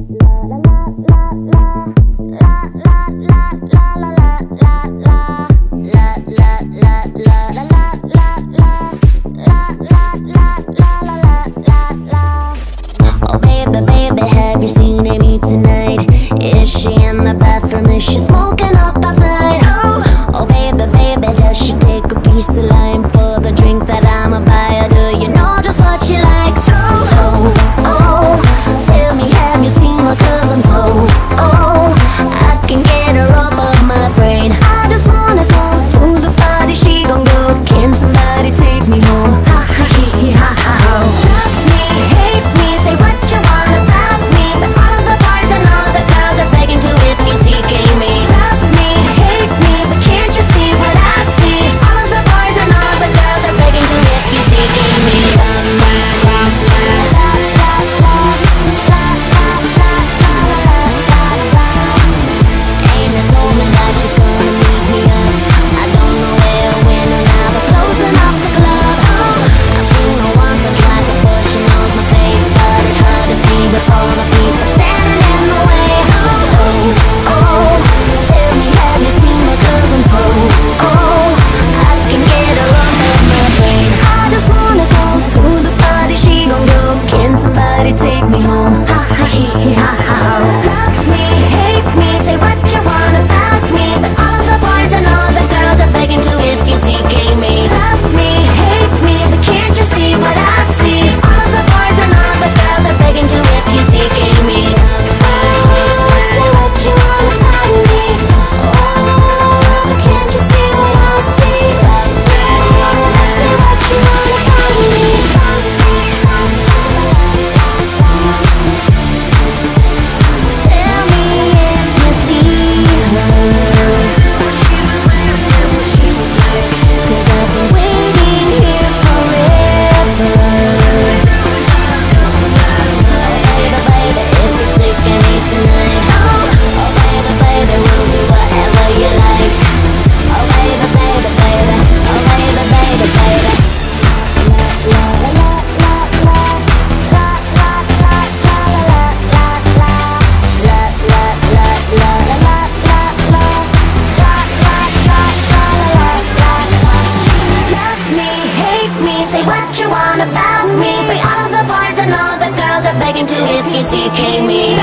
Oh baby, baby, have you seen Amy tonight? Is she in the bathroom? Is she smoking up outside? Oh baby, baby, does she take a piece of lime for the drink that I'ma buy her? Do you know just what she likes? Oh, tell me, have you seen her? 'Cause I'm so, I can get her off of my brain. I just wanna go to the party, she gon' go. Can somebody take me home? Ha ha he he ha ha ho. Love me, hate me, say what you want about me, but all the boys and all the girls are begging to if you CK me. Love me, hate me, but can't you see what I see? All the boys and all the girls are begging to if you CK me. Amy told me that she's gonna meet me up. I don't know where, when, or now, but closing up the club. I've seen her once or twice before she knows my face, but it's hard to see with all the people standing in the way. Tell me, have you seen her? 'Cause I'm so, I can get her off of my brain. I just wanna go to the party, she gon' go. Can somebody take me home? Ha ha he he ha ha ho. Love me, hate me, say what you want about me, but all the boys and all the girls are begging to if you CK me. Love me, hate me, but can't you see what I see? All the boys and all the girls are begging to if you CK me. Say what you want about me. But can't you see what I see? Say what you want about me. So tell me if you see her, 'cause I've been waiting here forever. Baby, baby, if you're sick of me tonight, oh baby, baby, we'll do whatever you like. Oh baby, baby, baby, oh baby, baby, baby. La la la la la la la la la la la la la la la la la la la la. Love me, hate me, say what you want about me, but all the boys and all the girls are begging to if you CK me.